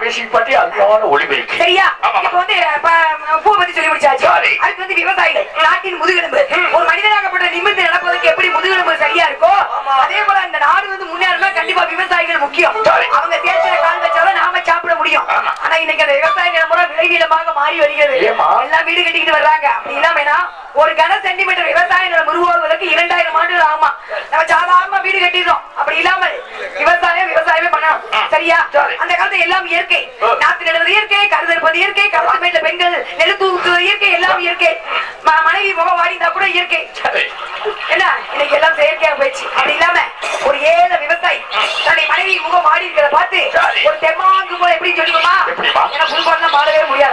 Music பாட்டி அருமையான ஒளிபெருக்கு. சரியா? இப்ப வந்து பூ பத்தி சொல்லி முடிச்சாச்சு. அதுக்கு வந்து விவசாயிகள் நாட்டின் முதுகெலும்பு. ஒரு மனிதனாகப்பட்ட நிமிர்ந்து நடப்பதற்கு எப்படி முதுகெலும்பு சரியா இருக்கோ அதே போல இந்த நாடு வந்து முன்னேறணும். கண்டிப்பா விவசாயிகள் முக்கியம். அவங்க தேய்ச்சல கால் வச்சாலும் நாம சாப்பிட முடியும். ஆனா இன்னைக்கு அந்த விவசாய நிலமுறை விளைநிலமாக மாறி வருகிறது. எல்லாம் வீடு கட்டிக்கிட்டு வர்றாங்க. அப்படி இல்லாம ஒரு கன சென்டிமீட்டர் விவசாய நிலம் உருவாகுவதற்கு 2000 ஆண்டுகள் ஆகுமா. நம்ம சாதாரணமா வீடு கட்டிடுறோம். அப்படி இல்லாமல் விவசாயமே பண்ணணும். சரியா? அந்த காலத்துல எல்லாம் இயற்கை. நாத்து நடுவது இயற்கை, கருதற்பது இயற்கை, களத்து மேல பெண்கள் நெல் தூக்குவது இயற்கை, எல்லாம் இயற்கை. மனைவி முகம் வாடிந்தா கூட இயற்கை. என்ன இன்னைக்கு எல்லாம் செயற்கையா போயிடுச்சு. அப்படி இல்லாம ஒரு ஏழை விவசாயி தன்னை மனைவி முகம் வாடி இருக்கிறத பார்த்து ஒரு தெம்மாங்கு போல எப்படி சொல்லுமா? ஏன்னா புதுப்பாடெல்லாம் பாடவே முடியாது.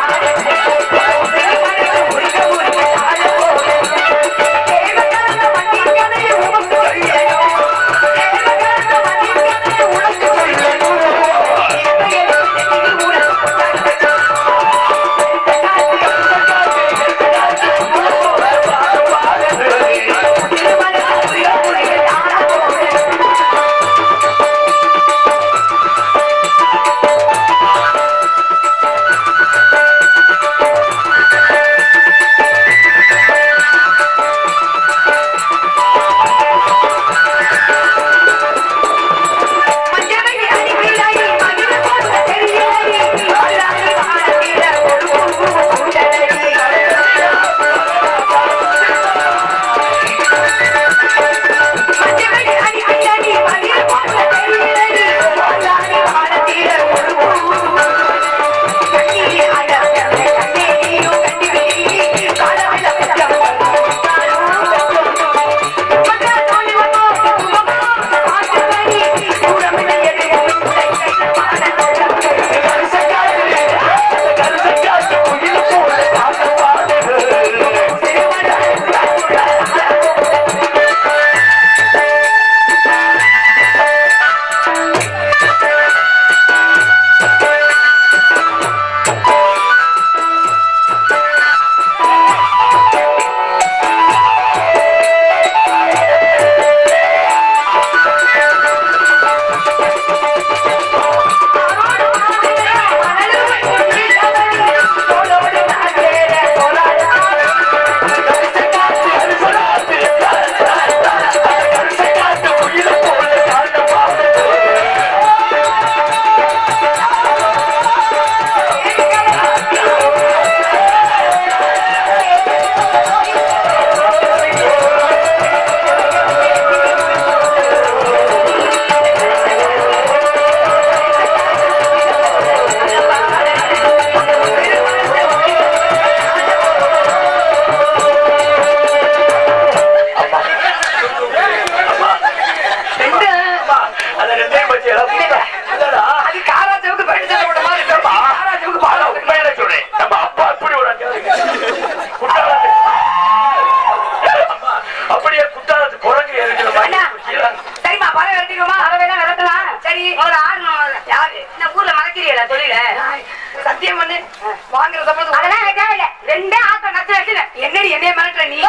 சத்தியம் பண்ணு வாங்குற சம்பளம் அதெல்லாம் தேவையில்ல. ரெண்டே ஆத்த நச்சு வச்சு என்னடி என்னைய மிரட்டுற நீ?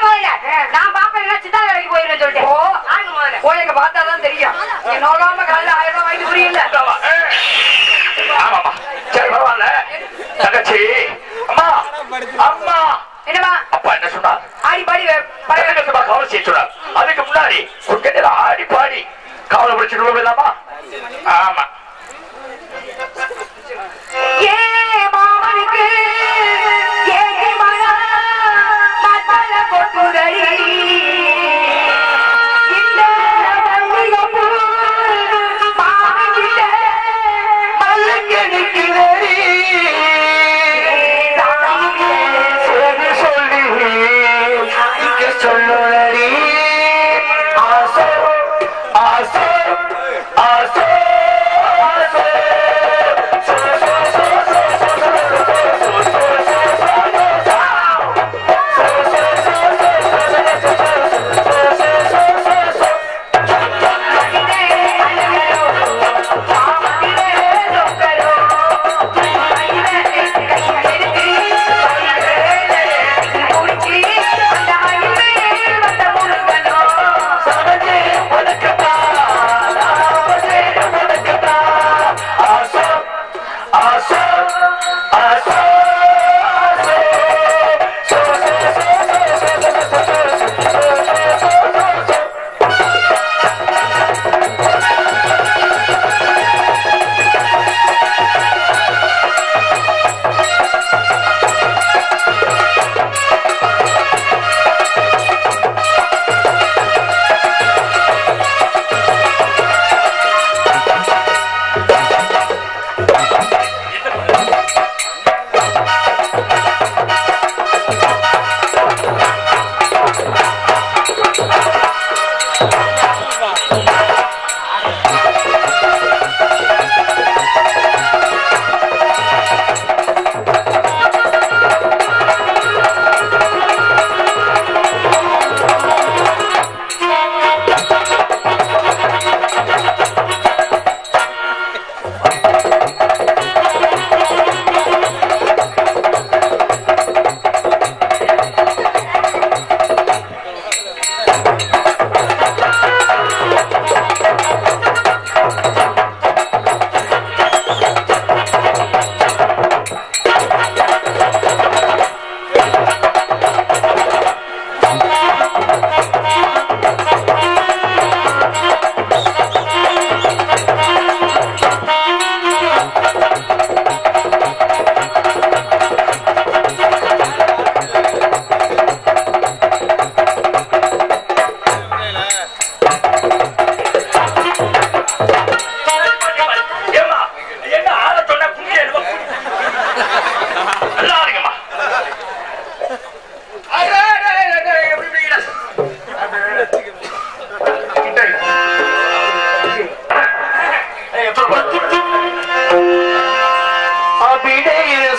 நான் பாப்பேன் சித்தா வேலைக்கு போயிருன்னு சொல்லிட்டு போய் பார்த்தாதான் தெரியும். நீ நோகாம காலையில 1000 ரூபாய் வாங்கி புரியல. ஆமாமா சரி பரவாயில்ல. தங்கச்சி அம்மா அம்மா என்னமா அப்பா என்ன சொன்னார்? ஆடி பாடி கவலை செய்ய சொன்னார். அதுக்கு முன்னாடி கொஞ்ச நேரம் ஆடி பாடி கவலை பிடிச்சிட்டு இல்லாமா? ஆமா ஏ மாமனுக்கு ஏ மழை மத்தல கொட்டுதடி இந்த மல்லிகைப்பூ மாமனிட்ட மல்லிகைக்குதடி சொல்லி சொல்லுடி ஆசை ஆசை ஆசை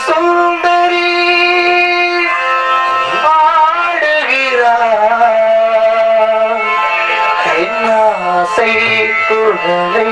சுந்தரி பாடுகிறார் என் ஆசை குழலை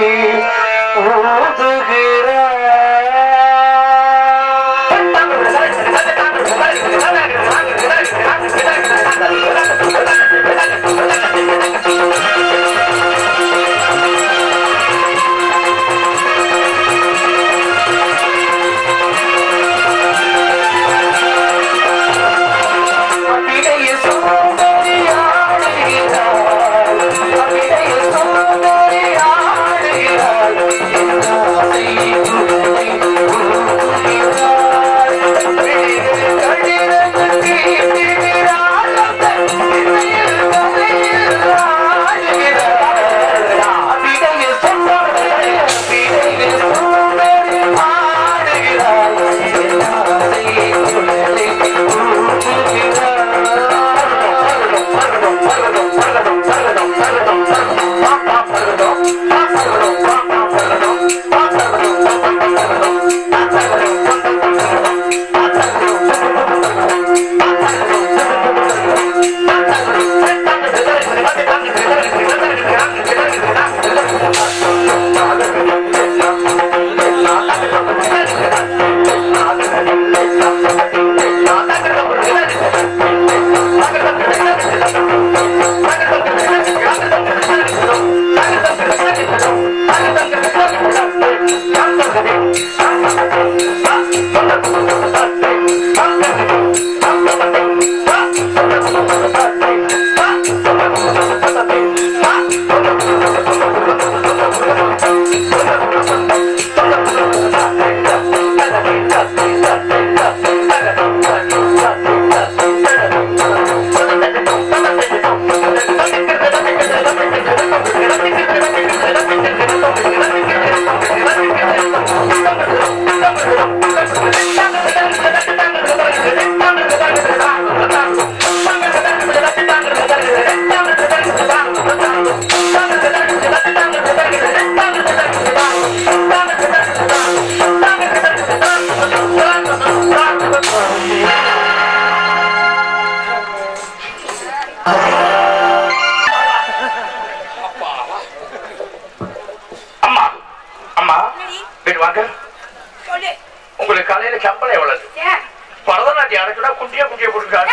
உங்களுக்கு காலையில சம்பளம் எவ்வளவு? பரதநாட்டியம் அடைச்சுனா குட்டியா குட்டியா கொடுக்காது.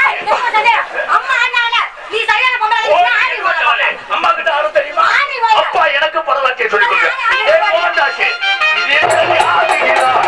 அம்மா கிட்ட ஆட தெரியுமா? அப்பா எனக்கு பரதநாட்டியம் சொல்லி கொடுங்க. இதே